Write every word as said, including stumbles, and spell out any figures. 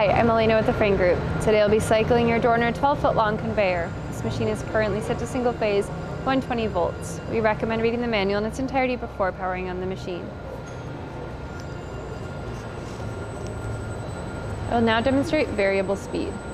Hi, I'm Elena with the Frain Group. Today I'll be cycling your Dorner twelve foot long conveyor. This machine is currently set to single phase, one hundred twenty volts. We recommend reading the manual in its entirety before powering on the machine. I will now demonstrate variable speed.